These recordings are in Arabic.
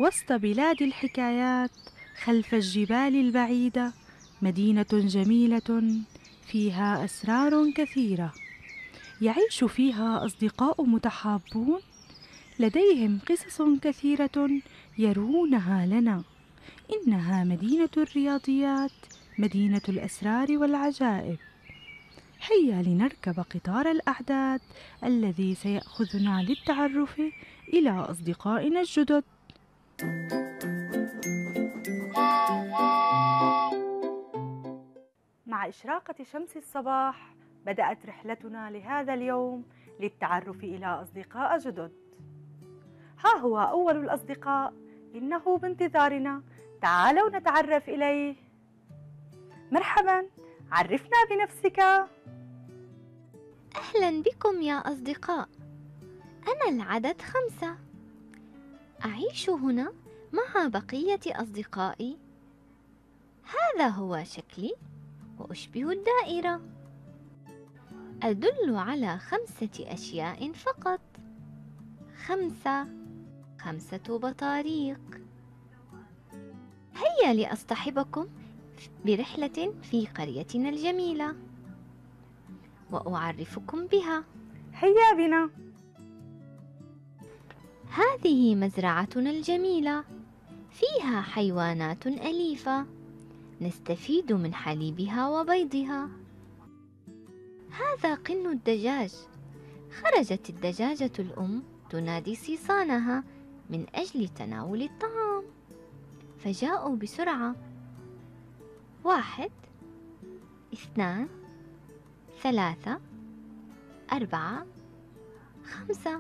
وسط بلاد الحكايات خلف الجبال البعيدة مدينة جميلة فيها أسرار كثيرة، يعيش فيها أصدقاء متحابون لديهم قصص كثيرة يروونها لنا. إنها مدينة الرياضيات، مدينة الأسرار والعجائب. هيا لنركب قطار الأعداد الذي سيأخذنا للتعرف إلى أصدقائنا الجدد. مع إشراقة شمس الصباح بدأت رحلتنا لهذا اليوم للتعرف إلى أصدقاء جدد. ها هو أول الأصدقاء، إنه بانتظارنا، تعالوا نتعرف إليه. مرحبا، عرفنا بنفسك. أهلا بكم يا أصدقاء، أنا العدد 5، أعيش هنا مع بقية أصدقائي. هذا هو شكلي وأشبه الدائرة. أدل على 5 أشياء فقط. 5 بطاريق. هيا لأصطحبكم برحلة في قريتنا الجميلة وأعرفكم بها. هيا بنا. هذه مزرعتنا الجميلة، فيها حيوانات أليفة نستفيد من حليبها وبيضها. هذا قن الدجاج. خرجت الدجاجة الأم تنادي صيصانها من أجل تناول الطعام، فجاءوا بسرعة. 1 2 3 4 5.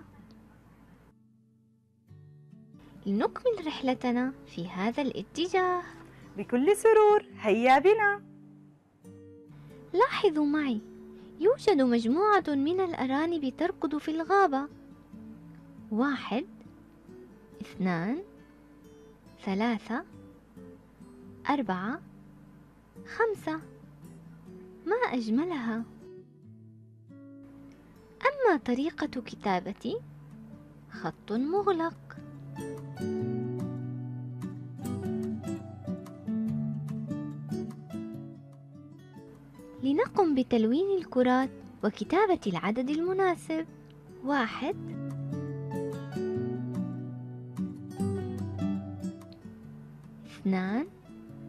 لنكمل رحلتنا في هذا الاتجاه. بكل سرور، هيا بنا. لاحظوا معي، يوجد مجموعة من الأرانب تركض في الغابة. 1 2 3 4 5. ما أجملها! أما طريقة كتابتي، خط مغلق. لنقم بتلوين الكرات وكتابة العدد المناسب. 1 2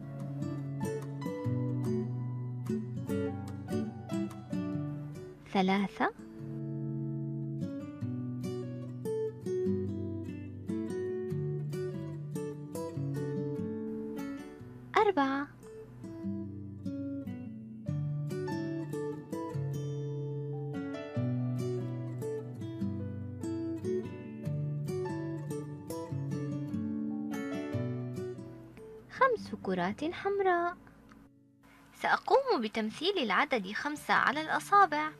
3 4. خمس كرات حمراء. سأقوم بتمثيل العدد 5 على الأصابع.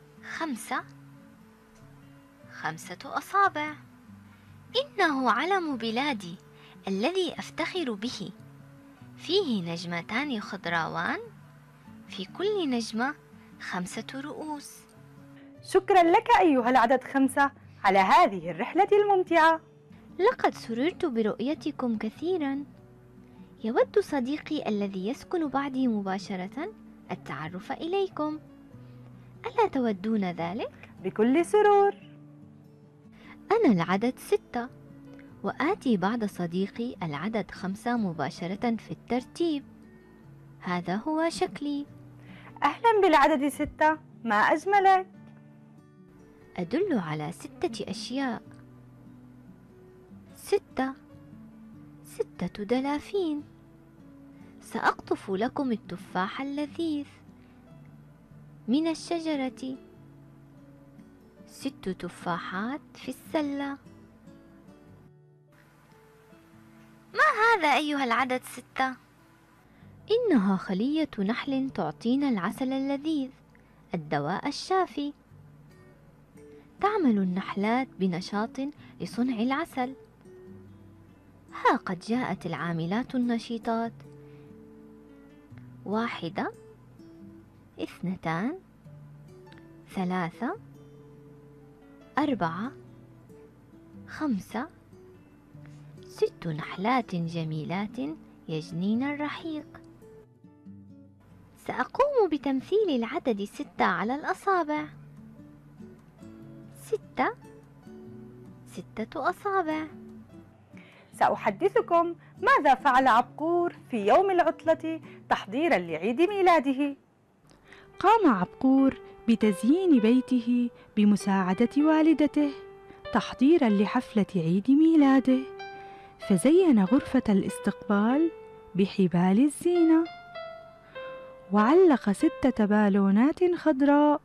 5 أصابع. إنه علم بلادي الذي أفتخر به. فيه نجمتان خضراوان، في كل نجمة 5 رؤوس. شكرا لك أيها العدد 5 على هذه الرحلة الممتعة. لقد سررت برؤيتكم كثيرا. يود صديقي الذي يسكن بعدي مباشرة التعرف إليكم. ألا تودون ذلك؟ بكل سرور. أنا العدد 6، وآتي بعد صديقي العدد 5 مباشرة في الترتيب. هذا هو شكلي. أهلا بالعدد 6، ما أجملك! أدل على 6 أشياء. 6 دلافين. سأقطف لكم التفاح اللذيذ من الشجرة. 6 تفاحات في السلة. ما هذا أيها العدد 6؟ إنها خلية نحل تعطينا العسل اللذيذ، الدواء الشافي. تعمل النحلات بنشاط لصنع العسل. ها قد جاءت العاملات النشيطات. 1 2 3 4 5 6 نحلات جميلات يجنين الرحيق. سأقوم بتمثيل العدد 6 على الأصابع. 6 6 أصابع. سأحدثكم ماذا فعل عبقور في يوم العطلة تحضيرا لعيد ميلاده. قام عبقور بتزيين بيته بمساعدة والدته تحضيرا لحفلة عيد ميلاده، فزين غرفة الاستقبال بحبال الزينة، وعلق 6 بالونات خضراء.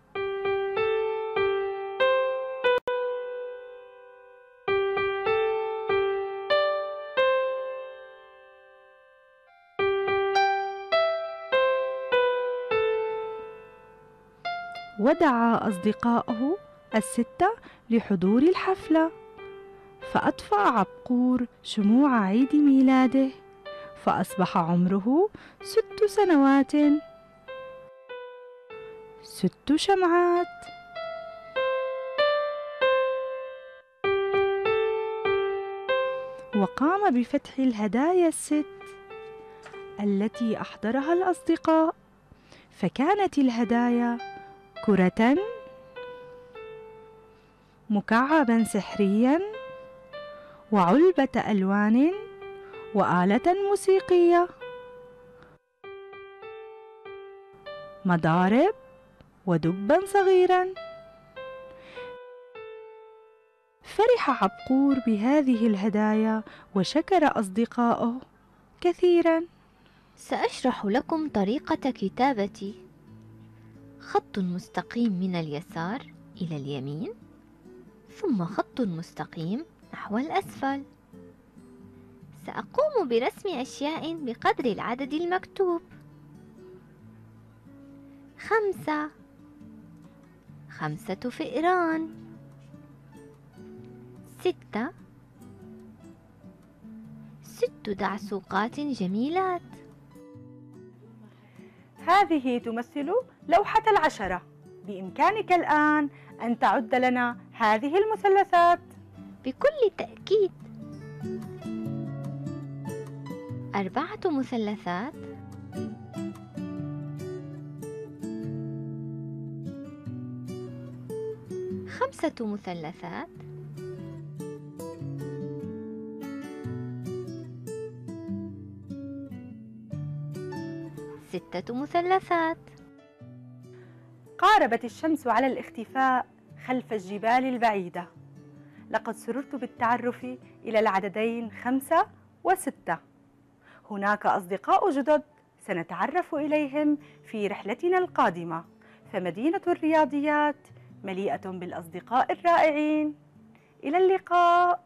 ودعا أصدقائه 6 لحضور الحفلة، فأطفأ عبقور شموع عيد ميلاده، فأصبح عمره 6 سنوات. 6 شمعات. وقام بفتح الهدايا ال6 التي أحضرها الأصدقاء، فكانت الهدايا كرة، مكعبا سحريا، وعلبة ألوان، وآلة موسيقية، مضارب، ودبا صغيرا. فرح عبقور بهذه الهدايا وشكر أصدقائه كثيرا. سأشرح لكم طريقة كتابتي. خط مستقيم من اليسار إلى اليمين، ثم خط مستقيم نحو الأسفل. سأقوم برسم أشياء بقدر العدد المكتوب. 5 5 فئران. 6 6 دعسوقات جميلات. هذه تمثل لوحة ال10. بإمكانك الآن أن تعد لنا هذه المثلثات. بكل تأكيد. 4 مثلثات، 5 مثلثات، 6 مثلثات. قاربت الشمس على الاختفاء خلف الجبال البعيدة. لقد سررت بالتعرف إلى العددين 5 و6. هناك أصدقاء جدد سنتعرف إليهم في رحلتنا القادمة، فمدينة الرياضيات مليئة بالأصدقاء الرائعين. إلى اللقاء.